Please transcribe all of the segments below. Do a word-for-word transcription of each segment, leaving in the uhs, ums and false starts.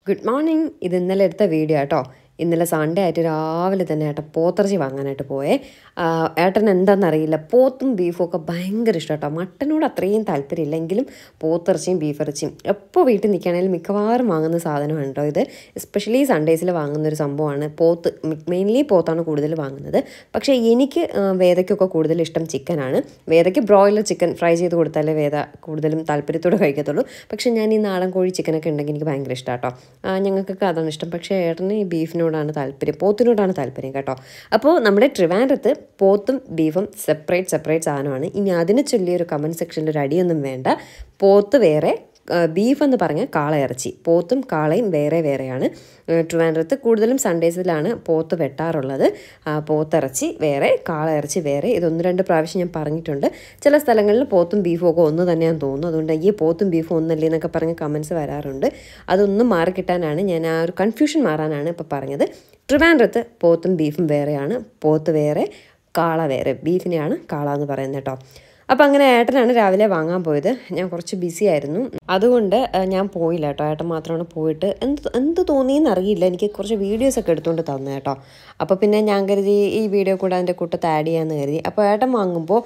Good morning. ഇത് ഇന്നലെ എടുത്ത വീഡിയോ കേട്ടോ. ഇന്നലെ സൺഡേ ആയിട്ട് രാവിലെ തന്നെ ഏട്ടൻ പോത്തിറച്ചി വാങ്ങാനായിട്ട് പോയേ. ഏട്ടൻ എന്താണെന്നറിയില്ല, പോത്തും ബീഫും ഒക്കെ ഭയങ്കര ഇഷ്ടം കേട്ടോ. മട്ടനോട് അത്രയും താല്പര്യമില്ല, എങ്കിലും പോത്തിറച്ചിയും ബീഫിറച്ചിയും എപ്പോൾ വീട്ടിൽ നിൽക്കുകയാണെങ്കിലും മിക്കവാറും വാങ്ങുന്ന സാധനമാണ് കേട്ടോ ഇത്. എസ്പെഷ്യലി സൺഡേസിൽ വാങ്ങുന്നൊരു സംഭവമാണ് പോത്ത്. മെയിൻലി പോത്താണ് കൂടുതൽ വാങ്ങുന്നത്. പക്ഷേ എനിക്ക് വേദയ്ക്കൊക്കെ കൂടുതൽ ഇഷ്ടം ചിക്കനാണ്. വേദയ്ക്ക് ബ്രോയിലർ ചിക്കൻ ഫ്രൈ ചെയ്ത് കൊടുത്താലേ വേദ കൂടുതലും താല്പര്യത്തോടെ കഴിക്കത്തുള്ളൂ. പക്ഷേ ഞാൻ ഈ നാടൻ കോഴി ചിക്കനൊക്കെ ഉണ്ടെങ്കിൽ എനിക്ക് ഭയങ്കര ഇഷ്ടം കേട്ടോ. ഞങ്ങൾക്കൊക്കെ അതാണ് ഇഷ്ടം. പക്ഷേ ഏട്ടന് ഈ ബീഫിനോട് ാണ് താല്പര്യം, പോത്തിനോടാണ് താല്പര്യം കേട്ടോ. അപ്പോൾ നമ്മുടെ ട്രിവാൻഡ്രത്ത് പോത്തും ബീഫും സെപ്പറേറ്റ് സെപ്പറേറ്റ് സാധനമാണ്. ഇനി അതിനെ ചൊല്ലിയൊരു കമൻറ്റ് സെക്ഷനിൽ ഒരു അടിയൊന്നും വേണ്ട. പോത്ത് വേറെ, ബീഫ് എന്ന് പറഞ്ഞാൽ കാള ഇറച്ചി. പോത്തും കാളയും വേറെ വേറെയാണ്. ട്രിവാൻഡ്രത്ത് കൂടുതലും സൺഡേസിലാണ് പോത്ത് വെട്ടാറുള്ളത്. പോത്തിറച്ചി വേറെ, കാള ഇറച്ചി വേറെ. ഇതൊന്ന് രണ്ട് പ്രാവശ്യം ഞാൻ പറഞ്ഞിട്ടുണ്ട്. ചില സ്ഥലങ്ങളിൽ പോത്തും ബീഫും ഒക്കെ ഒന്ന് തന്നെയാണെന്ന് തോന്നുന്നു. അതുകൊണ്ട് ഈ പോത്തും ബീഫും ഒന്നല്ലേ എന്നൊക്കെ പറഞ്ഞ് കമൻസ് വരാറുണ്ട്. അതൊന്നും മാറിക്കിട്ടാനാണ് ഞാൻ, ആ ഒരു കൺഫ്യൂഷൻ മാറാനാണ് ഇപ്പോൾ പറഞ്ഞത്. ട്രിവാൻഡ്രത്ത് പോത്തും ബീഫും വേറെയാണ്. പോത്ത് വേറെ, കാള വേറെ. ബീഫിനെയാണ് കാള എന്ന് പറയുന്നത് കേട്ടോ. അപ്പോൾ അങ്ങനെ ഏട്ടനാണ് രാവിലെ വാങ്ങാൻ പോയത്. ഞാൻ കുറച്ച് ബിസി ആയിരുന്നു, അതുകൊണ്ട് ഞാൻ പോയില്ല കേട്ടോ. ഏട്ടൻ മാത്രമാണ് പോയിട്ട്. എന്ത് എന്ത് തോന്നിയെന്ന് അറിയില്ല, എനിക്ക് കുറച്ച് വീഡിയോസൊക്കെ എടുത്തുകൊണ്ട് തന്നു കേട്ടോ. അപ്പോൾ പിന്നെ ഞാൻ കരുതി ഈ വീഡിയോ കൂടെ അതിൻ്റെ കൂട്ടത്ത് ആഡ് ചെയ്യാമെന്ന് കരുതി. അപ്പോൾ ഏട്ടൻ വാങ്ങുമ്പോൾ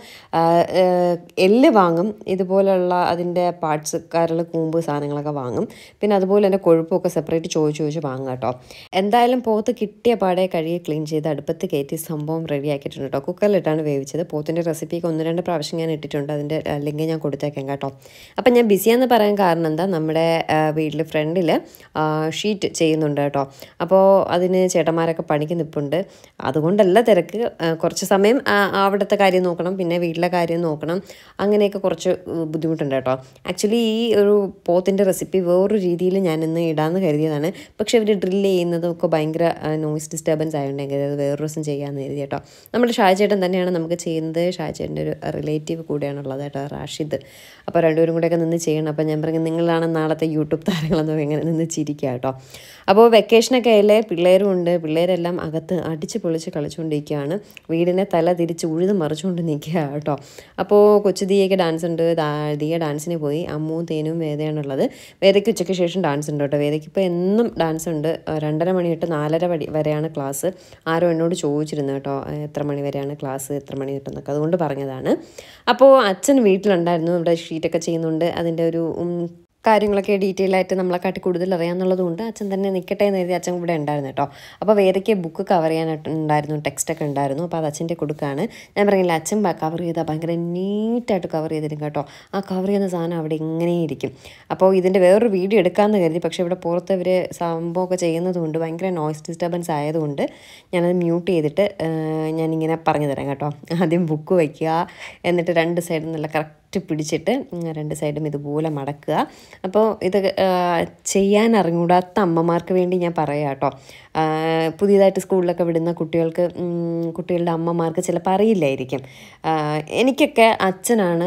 എല്ല് വാങ്ങും, ഇതുപോലുള്ള അതിൻ്റെ പാർട്സ്, കരൾ, കൂമ്പ് സാധനങ്ങളൊക്കെ വാങ്ങും. പിന്നെ അതുപോലെ തന്നെ കൊഴുപ്പൊക്കെ സെപ്പറേറ്റ് ചോദിച്ച് ചോദിച്ച് വാങ്ങും കേട്ടോ. എന്തായാലും പോത്ത് കിട്ടിയ പാടെ കഴുകി ക്ലീൻ ചെയ്ത് അടുപ്പത്ത് കയറ്റി സംഭവം റെഡി ആക്കിയിട്ടുണ്ട് കേട്ടോ. കുക്കറിലിട്ടാണ് വേവിച്ചത്. പോത്തിൻ്റെ റെസിപ്പിക്ക് ഒന്ന് രണ്ട് പ്രാവശ്യം ഞാൻ ഇട്ടിട്ടുണ്ട്. അതിൻ്റെ ലിങ്ക് ഞാൻ കൊടുത്തേക്കാം കേട്ടോ. അപ്പം ഞാൻ ബിസിയാന്ന് പറയാൻ കാരണം എന്താ, നമ്മുടെ വീട്ടിൽ ഫ്രണ്ടിൽ ഷീറ്റ് ചെയ്യുന്നുണ്ട് കേട്ടോ. അപ്പോൾ അതിന് ചേട്ടന്മാരൊക്കെ പണിക്ക് നിൽപ്പുണ്ട്. അതുകൊണ്ടല്ല തിരക്ക്, കുറച്ച് സമയം അവിടുത്തെ കാര്യം നോക്കണം, പിന്നെ വീട്ടിലെ കാര്യം നോക്കണം. അങ്ങനെയൊക്കെ കുറച്ച് ബുദ്ധിമുട്ടുണ്ട് കേട്ടോ. ആക്ച്വലി ഈ ഒരു പോത്തിൻ്റെ റെസിപ്പി വേറൊരു രീതിയിൽ ഞാനിന്ന് ഇടാമെന്ന് കരുതിയതാണ്. പക്ഷേ ഇവർ ഡ്രില്ല് ചെയ്യുന്നതൊക്കെ ഭയങ്കര നോയിസ് ഡിസ്റ്റർബൻസ് ആയതുകൊണ്ടെങ്കിൽ അത് വേറൊരു ദിവസം ചെയ്യാമെന്ന് കരുതി കേട്ടോ. നമ്മുടെ ഷാജേട്ടൻ തന്നെയാണ് നമുക്ക് ചെയ്യുന്നത്. ഷാജേട്ടൻ്റെ ഒരു റിലേറ്റീവ് കൂടെയാണുള്ളത് കേട്ടോ, റാഷിദ്. അപ്പോൾ രണ്ടുപേരും കൂടെയൊക്കെ നിന്ന് ചെയ്യണം. അപ്പോൾ ഞാൻ പറഞ്ഞു, നിങ്ങളാണ് നാളത്തെ യൂട്യൂബ് താരങ്ങളെന്ന് എങ്ങനെ നിന്ന് ചിരിക്കുക കേട്ടോ. അപ്പോൾ വെക്കേഷനൊക്കെ ആയാലേ പിള്ളേരും ഉണ്ട്. പിള്ളേരെല്ലാം അകത്ത് അടിച്ച് പൊളിച്ച് കളിച്ചുകൊണ്ടിരിക്കുകയാണ്. വീടിനെ തല തിരിച്ച് ഉഴുത് മറിച്ചുകൊണ്ട് നിൽക്കുക കേട്ടോ. അപ്പോൾ കൊച്ചു ദിയയ്ക്ക് ഡാൻസ് ഉണ്ട്. ദിയ ഡാൻസിന് പോയി. അമ്മുവും തേനും വേദയാണുള്ളത്. വേദയ്ക്ക് ഉച്ചയ്ക്ക് ശേഷം ഡാൻസ് ഉണ്ട് കേട്ടോ. വേദയ്ക്ക് ഇപ്പോൾ എന്നും ഡാൻസ് ഉണ്ട്. രണ്ടര മണി തൊട്ട് നാലര വടി വരെയാണ് ക്ലാസ്. ആരോ എന്നോട് ചോദിച്ചിരുന്നു കേട്ടോ, എത്ര മണി വരെയാണ് ക്ലാസ്, എത്ര മണി തൊട്ടെന്നൊക്കെ. അതുകൊണ്ട് പറഞ്ഞതാണ്. അപ്പോൾ അച്ഛൻ വീട്ടിലുണ്ടായിരുന്നു. ഇവിടെ ഷീറ്റൊക്കെ ചെയ്യുന്നുണ്ട്. അതിൻ്റെ ഒരു കാര്യങ്ങളൊക്കെ ഡീറ്റെയിൽ ആയിട്ട് നമ്മളെക്കാട്ടി കൂടുതൽ അറിയാമെന്നുള്ളത് കൊണ്ട് അച്ഛൻ തന്നെ നിൽക്കട്ടെ എന്ന് കരുതി അച്ഛൻ ഇവിടെ ഉണ്ടായിരുന്നു കേട്ടോ. അപ്പോൾ വേദയ്ക്ക് ബുക്ക് കവർ ചെയ്യാനായിട്ട് ഉണ്ടായിരുന്നു, ടെക്സ്റ്റൊക്കെ ഉണ്ടായിരുന്നു. അപ്പോൾ അത് അച്ഛൻ്റെ കൊടുക്കുകയാണ്. ഞാൻ പറഞ്ഞില്ല, അച്ഛൻ കവർ ചെയ്താൽ ഭയങ്കര നീറ്റായിട്ട് കവർ ചെയ്തിരും കേട്ടോ. ആ കവർ ചെയ്യുന്ന സാധനം അവിടെ ഇങ്ങനെ ഇരിക്കും. അപ്പോൾ ഇതിൻ്റെ വേറൊരു വീഡിയോ എടുക്കാമെന്ന് കരുതി. പക്ഷേ ഇവിടെ പുറത്ത് ഇവർ സംഭവമൊക്കെ ചെയ്യുന്നത് കൊണ്ട് ഭയങ്കര നോയ്സ് ഡിസ്റ്റർബൻസ് ആയതുകൊണ്ട് ഞാനത് മ്യൂട്ട് ചെയ്തിട്ട് ഞാനിങ്ങനെ പറഞ്ഞു തരാം കേട്ടോ. ആദ്യം ബുക്ക് വയ്ക്കുക, എന്നിട്ട് രണ്ട് സൈഡിൽ നല്ല കറക്റ്റ് പിടിച്ചിട്ട് രണ്ട് സൈഡും ഇതുപോലെ മടക്കുക. അപ്പോൾ ഇത് ചെയ്യാൻ അറിഞ്ഞൂടാത്ത അമ്മമാർക്ക് വേണ്ടി ഞാൻ പറയാം കേട്ടോ. പുതിയതായിട്ട് സ്കൂളിലൊക്കെ വിടുന്ന കുട്ടികൾക്ക്, കുട്ടികളുടെ അമ്മമാർക്ക് ചിലപ്പോൾ അറിയില്ലായിരിക്കും. എനിക്കൊക്കെ അച്ഛനാണ്,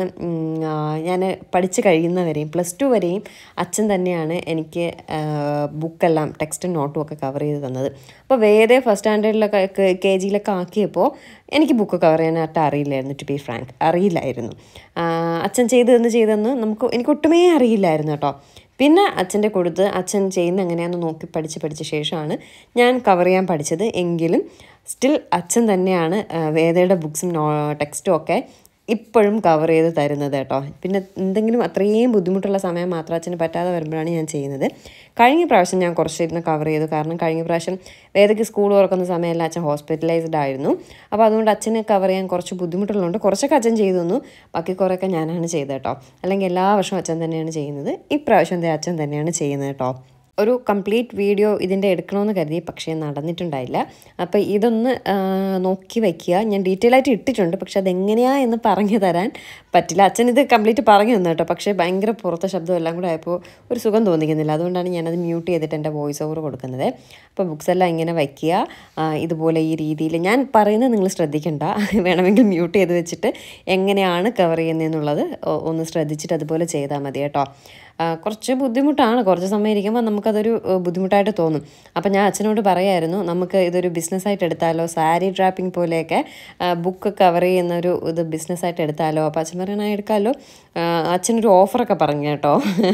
ഞാൻ പഠിച്ച് കഴിയുന്നവരെയും പ്ലസ് ടു വരെയും അച്ഛൻ തന്നെയാണ് എനിക്ക് ബുക്കെല്ലാം ടെക്സ്റ്റും നോട്ടും ഒക്കെ കവർ ചെയ്ത് തന്നത്. അപ്പോൾ വേറെ ഫസ്റ്റ് സ്റ്റാൻഡേർഡിലൊക്കെ കെ ജിയിലൊക്കെ ആക്കിയപ്പോൾ എനിക്ക് ബുക്ക് കവർ ചെയ്യാനായിട്ട് അറിയില്ലായിരുന്നു. ടു ബി ഫ്രാങ്ക്, അറിയില്ലായിരുന്നു. അച്ഛൻ ചെയ്തതെന്ന് ചെയ്തെന്ന് നമുക്ക് എനിക്ക് ഒട്ടുമേ അറിയില്ലായിരുന്നു കേട്ടോ. പിന്നെ അച്ഛൻ്റെ കൊടുത്ത് അച്ഛൻ ചെയ്യുന്ന എങ്ങനെയാണെന്ന് നോക്കി പഠിച്ച് പഠിച്ച ശേഷമാണ് ഞാൻ കവർ ചെയ്യാൻ പഠിച്ചത്. എങ്കിലും സ്റ്റിൽ അച്ഛൻ തന്നെയാണ് വേദയുടെ ബുക്സും ടെക്സ്റ്റും ഒക്കെ ഇപ്പോഴും കവർ ചെയ്ത് തരുന്നത് കേട്ടോ. പിന്നെ എന്തെങ്കിലും അത്രയും ബുദ്ധിമുട്ടുള്ള സമയം മാത്രം അച്ഛന് പറ്റാതെ വരുമ്പോഴാണ് ഞാൻ ചെയ്യുന്നത്. കഴിഞ്ഞ പ്രാവശ്യം ഞാൻ കുറച്ചിരുന്ന് കവർ ചെയ്തു. കാരണം കഴിഞ്ഞ പ്രാവശ്യം വേദയ്ക്ക് സ്കൂൾ തുറക്കുന്ന സമയമെല്ലാം അച്ഛൻ ഹോസ്പിറ്റലൈസ്ഡ് ആയിരുന്നു. അപ്പോൾ അതുകൊണ്ട് അച്ഛന് കവർ ചെയ്യാൻ കുറച്ച് ബുദ്ധിമുട്ടുള്ളതുകൊണ്ട് കുറച്ചൊക്കെ അച്ഛൻ ചെയ്തു തന്നു. ബാക്കി കുറേയൊക്കെ ഞാനാണ് ചെയ്തത് കേട്ടോ. അല്ലെങ്കിൽ എല്ലാ വർഷവും അച്ഛൻ തന്നെയാണ് ചെയ്യുന്നത്. ഇപ്രാവശ്യം എന്താ അച്ഛൻ തന്നെയാണ് ചെയ്യുന്നത് കേട്ടോ. ഒരു കംപ്ലീറ്റ് വീഡിയോ ഇതിൻ്റെ എടുക്കണമെന്ന് കരുതി, പക്ഷേ നടന്നിട്ടുണ്ടായില്ല. അപ്പോൾ ഇതൊന്ന് നോക്കി വയ്ക്കുക. ഞാൻ ഡീറ്റെയിൽ ആയിട്ട് ഇട്ടിട്ടുണ്ട്, പക്ഷെ അതെങ്ങനെയാണ് എന്ന് പറഞ്ഞു തരാൻ പറ്റില്ല. അച്ഛൻ ഇത് കംപ്ലീറ്റ് പറഞ്ഞു തന്നു കേട്ടോ. പക്ഷേ ഭയങ്കര പുറത്തെ ശബ്ദം എല്ലാം കൂടെ ആയപ്പോൾ ഒരു സുഖം തോന്നിക്കുന്നില്ല. അതുകൊണ്ടാണ് ഞാനത് മ്യൂട്ട് ചെയ്തിട്ട് എൻ്റെ വോയിസ് ഓവർ കൊടുക്കുന്നത്. അപ്പോൾ ബുക്സ് എല്ലാം ഇങ്ങനെ വയ്ക്കുക, ഇതുപോലെ ഈ രീതിയിൽ. ഞാൻ പറയുന്നത് നിങ്ങൾ ശ്രദ്ധിക്കണ്ട, വേണമെങ്കിൽ മ്യൂട്ട് ചെയ്ത് വെച്ചിട്ട് എങ്ങനെയാണ് കവർ ചെയ്യുന്നതെന്നുള്ളത് ഒന്ന് ശ്രദ്ധിച്ചിട്ട് അതുപോലെ ചെയ്താൽ മതി കേട്ടോ. കുറച്ച് ബുദ്ധിമുട്ടാണ്. കുറച്ച് സമയം ഇരിക്കുമ്പോൾ നമുക്കതൊരു ബുദ്ധിമുട്ടായിട്ട് തോന്നും. അപ്പം ഞാൻ അച്ഛനോട് പറയായിരുന്നു, നമുക്ക് ഇതൊരു ബിസിനസ്സായിട്ട് എടുത്താലോ, സാരി ഡ്രാപ്പിംഗ് പോലെയൊക്കെ ബുക്ക് കവർ ചെയ്യുന്നൊരു ഇത് ബിസിനസ്സായിട്ട് എടുത്താലോ. അപ്പോൾ അച്ഛൻ പറയണ എടുക്കാമല്ലോ. അച്ഛനൊരു ഓഫറൊക്കെ പറഞ്ഞു കേട്ടോ.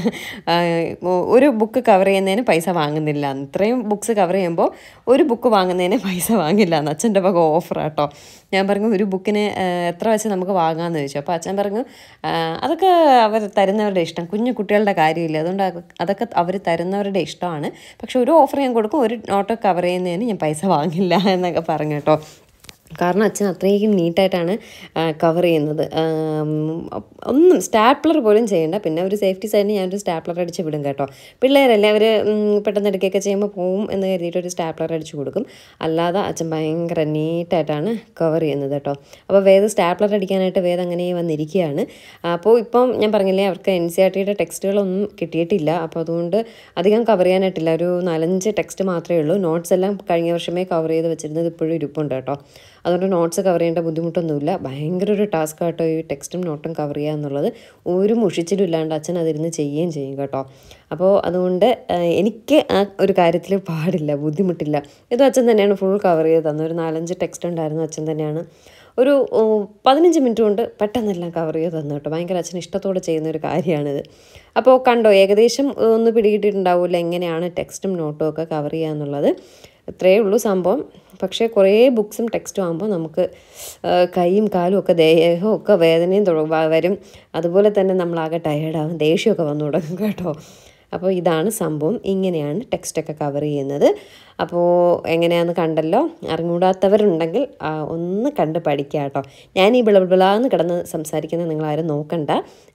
ഒരു ബുക്ക് കവർ ചെയ്യുന്നതിന് പൈസ വാങ്ങുന്നില്ല, ഇത്രയും ബുക്സ് കവർ ചെയ്യുമ്പോൾ ഒരു ബുക്ക് വാങ്ങുന്നതിന് പൈസ വാങ്ങില്ല എന്ന് അച്ഛൻ്റെ വക ഓഫറാട്ടോ. ഞാൻ പറഞ്ഞു ഒരു ബുക്കിന് എത്ര വെച്ച് നമുക്ക് വാങ്ങാമെന്ന് ചോദിച്ചു. അപ്പോൾ അച്ഛൻ പറഞ്ഞു അതൊക്കെ അവർ തരുന്നവരുടെ ഇഷ്ടം, കുഞ്ഞു കുട്ടികളുടെ കാര്യമില്ല, അതുകൊണ്ട് അതൊക്കെ അവർ തരുന്നവരുടെ ഇഷ്ടമാണ്. പക്ഷെ ഒരു ഓഫർ ഞാൻ കൊടുക്കും, ഒരു നോട്ട് കവർ ചെയ്യുന്നതിന് ഞാൻ പൈസ വാങ്ങില്ല എന്നൊക്കെ പറഞ്ഞു കേട്ടോ. കാരണം അച്ഛൻ അത്രയും നീറ്റായിട്ടാണ് കവർ ചെയ്യുന്നത്. ഒന്നും സ്റ്റാപ്ലർ പോലും ചെയ്യേണ്ട. പിന്നെ ഒരു സേഫ്റ്റി സൈഡിന് ഞാനൊരു സ്റ്റാപ്ലർ അടിച്ച് വിടും കേട്ടോ. പിള്ളേരല്ലേ, അവർ പെട്ടെന്ന് എടുക്കുകയൊക്കെ ചെയ്യുമ്പോൾ പോവും എന്ന് കരുതിയിട്ട് ഒരു സ്റ്റാപ്ലർ അടിച്ച് കൊടുക്കും. അല്ലാതെ അച്ഛൻ ഭയങ്കര നീറ്റായിട്ടാണ് കവർ ചെയ്യുന്നത് കേട്ടോ. അപ്പോൾ വേദ സ്റ്റാപ്ലർ അടിക്കാനായിട്ട് വേദ അങ്ങനെ വന്നിരിക്കുകയാണ്. അപ്പോൾ ഇപ്പം ഞാൻ പറഞ്ഞില്ലേ, അവർക്ക് എൻ സി ആർ ടിയുടെ ടെക്സ്റ്റുകളൊന്നും കിട്ടിയിട്ടില്ല. അപ്പോൾ അതുകൊണ്ട് അധികം കവർ ചെയ്യാനായിട്ടില്ല. ഒരു നാലഞ്ച് ടെക്സ്റ്റ് മാത്രമേ ഉള്ളൂ. നോട്ട്സ് എല്ലാം കഴിഞ്ഞ വർഷമേ കവർ ചെയ്ത് വെച്ചിരുന്നത് ഇപ്പോഴും ഇരിപ്പുണ്ട് കേട്ടോ. അതുകൊണ്ട് നോട്ട്സ് കവർ ചെയ്യേണ്ട ബുദ്ധിമുട്ടൊന്നുമില്ല. ഭയങ്കര ഒരു ടാസ്ക് കേട്ടോ ഈ ടെക്സ്റ്റും നോട്ടും കവർ ചെയ്യുക എന്നുള്ളത്. ഒരു മുഷിച്ചിലും ഇല്ലാണ്ട് അച്ഛൻ അതിരുന്ന് ചെയ്യുകയും ചെയ്യും കേട്ടോ. അപ്പോൾ അതുകൊണ്ട് എനിക്ക് ആ ഒരു കാര്യത്തിൽ പാടില്ല, ബുദ്ധിമുട്ടില്ല. ഇതും അച്ഛൻ തന്നെയാണ് ഫുൾ കവർ ചെയ്ത് തന്നത്. ഒരു നാലഞ്ച് ടെക്സ്റ്റ് ഉണ്ടായിരുന്നു, അച്ഛൻ തന്നെയാണ് ഒരു പതിനഞ്ച് മിനിറ്റ് കൊണ്ട് പെട്ടെന്നെല്ലാം കവർ ചെയ്ത് തന്നു കേട്ടോ. ഭയങ്കര അച്ഛൻ ഇഷ്ടത്തോടെ ചെയ്യുന്ന ഒരു കാര്യമാണിത്. അപ്പോൾ കണ്ടോ, ഏകദേശം ഒന്ന് പിടികിട്ടിട്ടുണ്ടാവില്ല എങ്ങനെയാണ് ടെക്സ്റ്റും നോട്ടും ഒക്കെ കവർ ചെയ്യുക എന്നുള്ളത്. ഇത്രയേ ഉള്ളൂ സംഭവം. പക്ഷേ കുറേ ബുക്സും ടെക്സ്റ്റും ആകുമ്പോൾ നമുക്ക് കൈയും കാലും ഒക്കെ ദേഹവും ഒക്കെ വേദനയും വരും. അതുപോലെ തന്നെ നമ്മളാകെ ടയേർഡാകും, ദേഷ്യമൊക്കെ വന്നു തുടങ്ങും കേട്ടോ. അപ്പോൾ ഇതാണ് സംഭവം, ഇങ്ങനെയാണ് ടെക്സ്റ്റൊക്കെ കവർ ചെയ്യുന്നത്. അപ്പോൾ എങ്ങനെയാണെന്ന് കണ്ടല്ലോ. അറിഞ്ഞൂടാത്തവരുണ്ടെങ്കിൽ ഒന്ന് കണ്ട് പഠിക്കുക കേട്ടോ. ഞാൻ ഈ ബിളബിളാന്ന് കിടന്ന് സംസാരിക്കുന്നത് നിങ്ങളാരും നോക്കണ്ട,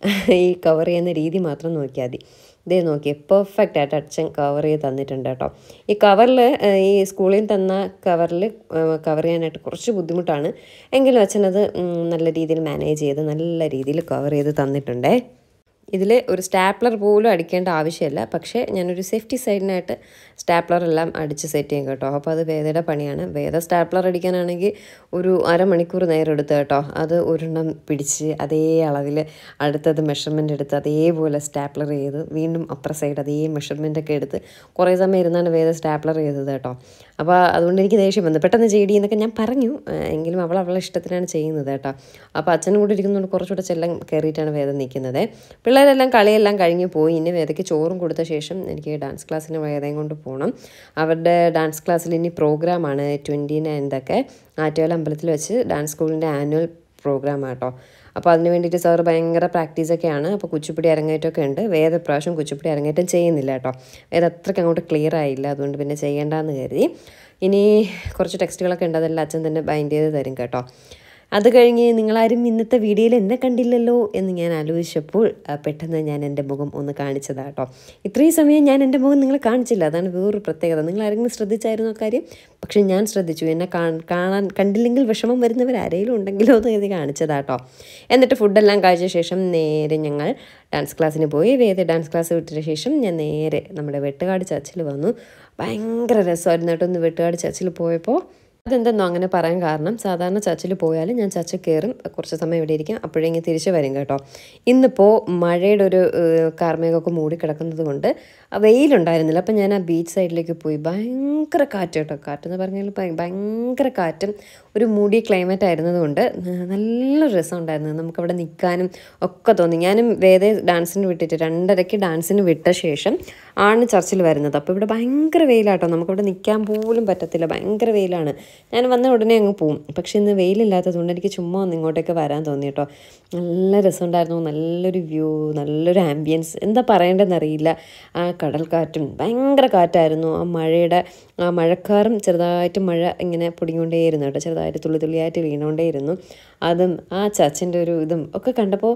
ഈ കവർ ചെയ്യുന്ന രീതി മാത്രം നോക്കിയാൽ മതി. ഇതേ നോക്കിയേ, പെർഫെക്റ്റ് ആയിട്ട് അച്ഛൻ കവർ ചെയ്ത് തന്നിട്ടുണ്ട് കേട്ടോ. ഈ കവറിൽ, ഈ സ്കൂളിൽ തന്ന കവറിൽ കവർ ചെയ്യാനായിട്ട് കുറച്ച് ബുദ്ധിമുട്ടാണ്. എങ്കിലും അച്ഛനത് നല്ല രീതിയിൽ മാനേജ് ചെയ്ത് നല്ല രീതിയിൽ കവർ ചെയ്ത് തന്നിട്ടുണ്ടേ. ഇതിൽ ഒരു സ്റ്റാപ്ലർ പോലും അടിക്കേണ്ട ആവശ്യമില്ല. പക്ഷേ ഞാനൊരു സേഫ്റ്റി സൈഡിനായിട്ട് സ്റ്റാപ്ലറെല്ലാം അടിച്ച് സെറ്റ് ചെയ്യും കേട്ടോ. അപ്പോൾ അത് വേദയുടെ പണിയാണ്. വേദ സ്റ്റാപ്ലർ അടിക്കാനാണെങ്കിൽ ഒരു അരമണിക്കൂർ നേരം എടുത്ത് കേട്ടോ. അത് ഒരെണ്ണം പിടിച്ച് അതേ അളവിൽ അടുത്തത് മെഷർമെൻ്റ് എടുത്ത് അതേപോലെ സ്റ്റാപ്ലർ ചെയ്ത് വീണ്ടും അപ്പുറ സൈഡ് അതേ മെഷർമെൻ്റൊക്കെ എടുത്ത് കുറേ സമയം ഇരുന്നാണ് വേദ സ്റ്റാപ്ലർ ചെയ്തത് കേട്ടോ. അപ്പോൾ അതുകൊണ്ട് എനിക്ക് ദേഷ്യം വന്നു. പെട്ടെന്ന് ചെയ്ടി എന്നൊക്കെ ഞാൻ പറഞ്ഞു, എങ്കിലും അവൾ അവളുടെ ഇഷ്ടത്തിനാണ് ചെയ്യുന്നത് കേട്ടോ. അപ്പോൾ അച്ഛനും കൂടെ ഇരിക്കുന്നതുകൊണ്ട് കുറച്ചുകൂടെ ചെല്ലം കയറിയിട്ടാണ് വേദ നിൽക്കുന്നത്. പിള്ളേരെല്ലാം കളിയെല്ലാം കഴിഞ്ഞ് പോയി. ഇനി വേദയ്ക്ക് ചോറും കൊടുത്ത ശേഷം എനിക്ക് ഡാൻസ് ക്ലാസ്സിന് വേദയും കൊണ്ട് പോകണം. അവരുടെ ഡാൻസ് ക്ലാസ്സിൽ ഇനി പ്രോഗ്രാമാണ് ട്വൻറ്റി നയൻതൊക്കെ ആറ്റുകാൽ അമ്പലത്തിൽ വെച്ച് ഡാൻസ് സ്കൂളിൻ്റെ ആനുവൽ പ്രോഗ്രാം ആട്ടോ. അപ്പോൾ അതിന് വേണ്ടിയിട്ട് സാറ് ഭയങ്കര പ്രാക്ടീസൊക്കെയാണ്. അപ്പോൾ കുച്ചിപ്പുടി അരങ്ങേറ്റമൊക്കെ ഉണ്ട്. വേദ ഇപ്രാവശ്യം കുച്ചിപ്പുടി അരങ്ങേറ്റം ചെയ്യുന്നില്ല കേട്ടോ. വേദ അത്രയ്ക്ക് അങ്ങോട്ട് ക്ലിയർ ആയില്ല, അതുകൊണ്ട് പിന്നെ ചെയ്യേണ്ടെന്ന് കരുതി. ഇനി കുറച്ച് ടെക്സ്റ്റുകളൊക്കെ ഉണ്ട്, അതെല്ലാം അച്ഛൻ തന്നെ ബൈൻഡ് ചെയ്ത് തരും കേട്ടോ. അത് കഴിഞ്ഞ് നിങ്ങളാരും ഇന്നത്തെ വീഡിയോയിൽ എന്നെ കണ്ടില്ലല്ലോ എന്ന് ഞാൻ ആലോചിച്ചപ്പോൾ പെട്ടെന്ന് ഞാൻ എൻ്റെ മുഖം ഒന്ന് കാണിച്ചതാണ് കേട്ടോ. ഇത്രയും സമയം ഞാൻ എൻ്റെ മുഖം നിങ്ങളെ കാണിച്ചില്ല, അതാണ് വേറൊരു പ്രത്യേകത. നിങ്ങൾ ആരെങ്കിലും ശ്രദ്ധിച്ചായിരുന്നു ആ കാര്യം? പക്ഷേ ഞാൻ ശ്രദ്ധിച്ചു. എന്നെ കാണാൻ കണ്ടില്ലെങ്കിൽ വിഷമം വരുന്നവർ ആരെങ്കിലും ഉണ്ടെങ്കിലോ എന്ന് കരുതി കാണിച്ചതാട്ടോ. എന്നിട്ട് ഫുഡെല്ലാം കഴിച്ച ശേഷം നേരെ ഞങ്ങൾ ഡാൻസ് ക്ലാസ്സിന് പോയി. വേദ ഡാൻസ് ക്ലാസ് വിട്ട ശേഷം ഞാൻ നേരെ നമ്മുടെ വെട്ടുകാട് ചർച്ചിൽ വന്നു. ഭയങ്കര രസമായിരുന്നു കേട്ടോ ഒന്ന് വെട്ടുകാട് ചർച്ചിൽ പോയപ്പോൾ. അതെന്തെന്നോ അങ്ങനെ പറയാൻ കാരണം, സാധാരണ ചർച്ചിൽ പോയാലും ഞാൻ ചർച്ചിൽ കയറും, കുറച്ച് സമയം ഇവിടെ ഇരിക്കും, അപ്പോഴെങ്കിൽ തിരിച്ച് വരും കേട്ടോ. ഇന്നിപ്പോൾ മഴയുടെ ഒരു കാർമേഘമൊക്കെ മൂടിക്കിടക്കുന്നത് കൊണ്ട് വെയിലുണ്ടായിരുന്നില്ല. അപ്പം ഞാൻ ആ ബീച്ച് സൈഡിലേക്ക് പോയി. ഭയങ്കര കാറ്റ് കേട്ടോ. കാറ്റെന്ന് പറഞ്ഞാൽ ഭയങ്കര കാറ്റും ഒരു മൂടി ക്ലൈമറ്റ് ആയിരുന്നതുകൊണ്ട് നല്ല രസമുണ്ടായിരുന്നു. നമുക്കവിടെ നിൽക്കാനും ഒക്കെ തോന്നി. ഞാനും വേദ ഡാൻസിന് വിട്ടിട്ട് രണ്ടരയ്ക്ക് ഡാൻസിന് വിട്ട ശേഷം ആണ് ചർച്ചിൽ വരുന്നത്. അപ്പോൾ ഇവിടെ ഭയങ്കര വെയിലാട്ടോ, നമുക്കിവിടെ നിൽക്കാൻ പോലും പറ്റത്തില്ല, ഭയങ്കര വെയിലാണ്. ഞാൻ വന്ന ഉടനെ അങ്ങ് പോവും. പക്ഷേ ഇന്ന് വെയിലില്ലാത്തതുകൊണ്ട് എനിക്ക് ചുമ്മാ ഒന്ന് ഇങ്ങോട്ടേക്ക് വരാൻ തോന്നി കേട്ടോ. നല്ല രസമുണ്ടായിരുന്നു, നല്ലൊരു വ്യൂ, നല്ലൊരു ആംബിയൻസ്, എന്താ പറയേണ്ടതെന്നറിയില്ല. ആ കടൽക്കാറ്റും ഭയങ്കര കാറ്റായിരുന്നു. ആ മഴയുടെ ആ മഴക്കാറും ചെറുതായിട്ട് മഴ ഇങ്ങനെ പൊടികൊണ്ടേയിരുന്നു കേട്ടോ, ചെറുതായിട്ട് തുള്ളി തുള്ളിയായിട്ട് വീണുകൊണ്ടേയിരുന്നു. അതും ആ ചർച്ചിൻ്റെ ഒരു ഇതും ഒക്കെ കണ്ടപ്പോൾ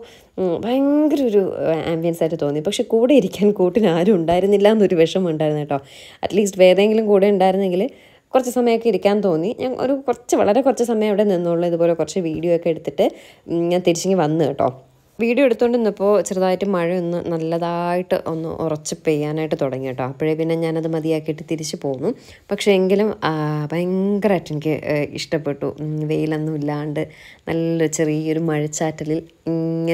ഭയങ്കര ഒരു ആംബിയൻസ് ആയിട്ട് തോന്നി. പക്ഷെ കൂടെ ഇരിക്കാൻ കൂട്ടിന് ആരും ഉണ്ടായിരുന്നില്ല എന്നൊരു വിഷമം ഉണ്ടായിരുന്നു കേട്ടോ. അറ്റ്ലീസ്റ്റ് വേറെയെങ്കിലും കൂടെ ഉണ്ടായിരുന്നെങ്കിൽ കുറച്ച് സമയമൊക്കെ ഇരിക്കാൻ തോന്നി. ഞാൻ ഒരു കുറച്ച് വളരെ കുറച്ച് സമയം അവിടെ നിന്നുള്ളൂ. ഇതുപോലെ കുറച്ച് വീഡിയോ ഒക്കെ എടുത്തിട്ട് ഞാൻ തിരിച്ചിങ്ങി വന്നു കേട്ടോ. വീഡിയോ എടുത്തുകൊണ്ട് നിന്നപ്പോൾ ചെറുതായിട്ട് മഴ ഒന്ന് നല്ലതായിട്ട് ഒന്ന് ഉറച്ച് പെയ്യാനായിട്ട് തുടങ്ങി കേട്ടോ. അപ്പോഴേ പിന്നെ ഞാനത് മതിയാക്കിയിട്ട് തിരിച്ച് പോന്നു. പക്ഷേ എങ്കിലും ഭയങ്കരമായിട്ട് എനിക്ക് ഇഷ്ടപ്പെട്ടു. വെയിലൊന്നും ഇല്ലാണ്ട് നല്ല ചെറിയൊരു മഴച്ചാറ്റലിൽ ഇങ്ങനെ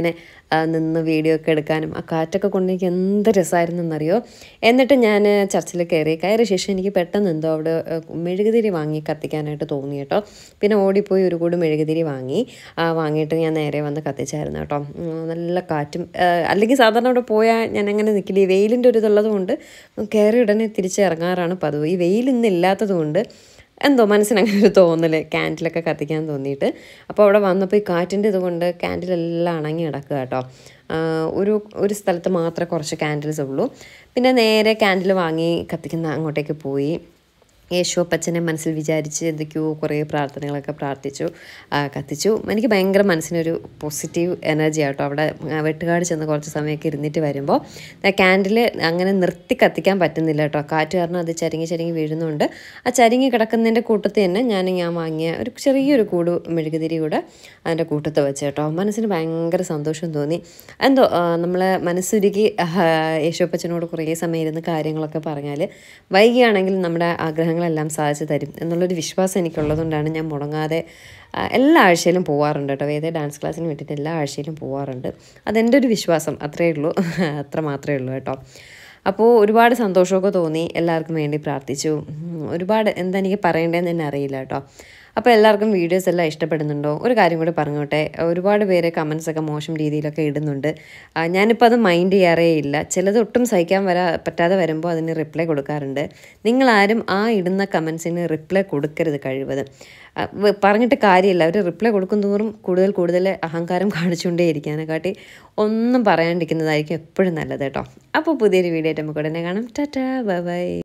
നിന്ന് വീഡിയോ ഒക്കെ എടുക്കാനും ആ കാറ്റൊക്കെ കൊണ്ട് എനിക്ക് എന്ത് രസമായിരുന്നു എന്നറിയോ. എന്നിട്ട് ഞാൻ ചർച്ചിൽ കയറി കയറിയ ശേഷം എനിക്ക് പെട്ടെന്ന് എന്തോ അവിടെ മെഴുകുതിരി വാങ്ങി കത്തിക്കാനായിട്ട് തോന്നി കേട്ടോ. പിന്നെ ഓടിപ്പോയി ഒരു കൂടി മെഴുകുതിരി വാങ്ങി വാങ്ങിയിട്ട് ഞാൻ നേരെ വന്ന് കത്തിച്ചായിരുന്നു കേട്ടോ. നല്ല കാറ്റും, അല്ലെങ്കിൽ സാധാരണ അവിടെ പോയാൽ ഞാൻ അങ്ങനെ നിൽക്കില്ല. ഈ വെയിലിൻ്റെ ഒരു ഇതുള്ളത് കൊണ്ട് കയറി ഉടനെ തിരിച്ച് ഇറങ്ങാറാണ് പതിവ്. ഈ വെയിൽ ഇന്ന് ഇല്ലാത്തത് കൊണ്ട് എന്തോ മനസ്സിനങ്ങനെ ഒരു തോന്നൽ ക്യാൻഡിലൊക്കെ കത്തിക്കാൻ തോന്നിയിട്ട്. അപ്പോൾ അവിടെ വന്നപ്പോൾ ഈ കാറ്റിൻ്റെ ഇതുകൊണ്ട് ക്യാൻഡിലെല്ലാം അണങ്ങി കിടക്കുക കേട്ടോ. ഒരു ഒരു സ്ഥലത്ത് മാത്രമേ കുറച്ച് ക്യാൻഡിൽസ് ഉള്ളൂ. പിന്നെ നേരെ ക്യാൻഡിൽ വാങ്ങി കത്തിക്കുന്ന അങ്ങോട്ടേക്ക് പോയി. യേശുവപ്പച്ചനെ മനസ്സിൽ വിചാരിച്ച് എന്തൊക്കെയോ കുറേ പ്രാർത്ഥനകളൊക്കെ പ്രാർത്ഥിച്ചു, കത്തിച്ചു. എനിക്ക് ഭയങ്കര മനസ്സിനൊരു പോസിറ്റീവ് എനർജി ആട്ടോ. അവിടെ വെട്ടുകാട് ചെന്ന് കുറച്ച് സമയമൊക്കെ ഇരുന്നിട്ട് വരുമ്പോൾ ക്യാൻഡിൽ അങ്ങനെ നിർത്തി കത്തിക്കാൻ പറ്റുന്നില്ല കേട്ടോ. കാറ്റ് കാരണം അത് ചരിങ്ങി ചരിങ്ങി വീഴുന്നുണ്ട്. ആ ചരിങ്ങി കിടക്കുന്നതിൻ്റെ കൂട്ടത്തിൽ തന്നെ ഞാൻ ഞാൻ വാങ്ങിയ ഒരു ചെറിയൊരു കൂട് മെഴുകുതിരി കൂടെ അതിൻ്റെ കൂട്ടത്ത് വെച്ച് കേട്ടോ. മനസ്സിന് ഭയങ്കര സന്തോഷം തോന്നി. എന്തോ നമ്മൾ മനസ്സുരുകി യേശുവപ്പച്ചനോട് കുറേ സമയം ഇരുന്ന് കാര്യങ്ങളൊക്കെ പറഞ്ഞാൽ വൈകിയാണെങ്കിൽ നമ്മുടെ ആഗ്രഹം െല്ലാം സാധിച്ചു തരും എന്നുള്ളൊരു വിശ്വാസം എനിക്കുള്ളതുകൊണ്ടാണ് ഞാൻ മുടങ്ങാതെ എല്ലാ ആഴ്ചയിലും പോകാറുണ്ട് കേട്ടോ. വേദ ഡാൻസ് ക്ലാസ്സിന് വേണ്ടിയിട്ട് എല്ലാ ആഴ്ചയിലും പോകാറുണ്ട്. അതെൻ്റെ ഒരു വിശ്വാസം, അത്രയേ ഉള്ളൂ, അത്ര മാത്രമേ ഉള്ളൂ കേട്ടോ. അപ്പോൾ ഒരുപാട് സന്തോഷമൊക്കെ തോന്നി. എല്ലാവർക്കും വേണ്ടി പ്രാർത്ഥിച്ചു. ഒരുപാട് എന്താ എനിക്ക് പറയേണ്ടതെന്ന് തന്നെ അറിയില്ല കേട്ടോ. അപ്പോൾ എല്ലാവർക്കും വീഡിയോസ് എല്ലാം ഇഷ്ടപ്പെടുന്നുണ്ടോ? ഒരു കാര്യം കൂടി പറഞ്ഞോട്ടെ. ഒരുപാട് പേര് കമൻസൊക്കെ മോശം രീതിയിലൊക്കെ ഇടുന്നുണ്ട്. ഞാനിപ്പോൾ അത് മൈൻഡ് ചെയ്യാറേ ഇല്ല. ചിലത് ഒട്ടും സഹിക്കാൻ വരാ പറ്റാതെ വരുമ്പോൾ അതിന് റിപ്ലൈ കൊടുക്കാറുണ്ട്. നിങ്ങളാരും ആ ഇടുന്ന കമൻസിന് റിപ്ലൈ കൊടുക്കരുത് കഴിവത്. പറഞ്ഞിട്ട് കാര്യമില്ല. അവർ റിപ്ലൈ കൊടുക്കും തോറും കൂടുതൽ കൂടുതൽ അഹങ്കാരം കാണിച്ചുകൊണ്ടേ ഇരിക്കാനെക്കാട്ടി ഒന്നും പറയാണ്ടിരിക്കുന്നതായിരിക്കും എപ്പോഴും നല്ലത് കേട്ടോ. അപ്പോൾ പുതിയൊരു വീഡിയോ ആയിട്ട് നമുക്ക് ഉടനെ കാണാം. Tata, bye by.